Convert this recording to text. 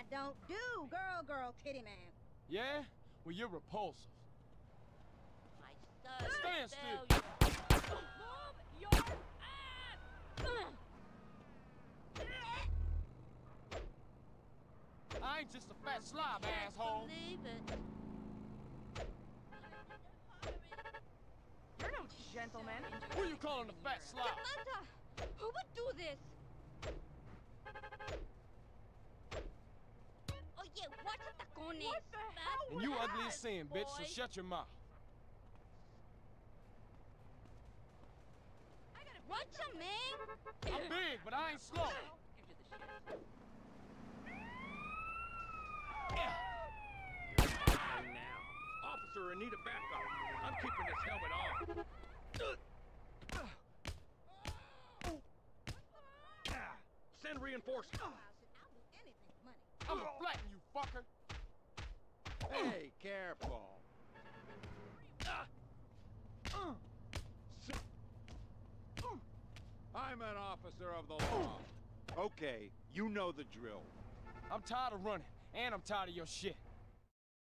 don't do girl titty man. Yeah? Well, you're repulsive. My son. Stand still. Move your ass! I ain't just a fat slob, asshole. Believe it. You're no gentleman. Who you calling a fat slob? Atlanta! Who would do this? Oye, watch the tacones. What the hell And was you that, ugly as sin, bitch, so boy? shut your mouth. Watch him, man! I'm big, but I ain't slow. Hey now. Officer, I need a backup. I'm keeping this helmet on. Send reinforcements. I'll do anything for money. I'ma flatten you, fucker. Hey, careful. I'm an officer of the law. Okay, you know the drill. I'm tired of running, and I'm tired of your shit.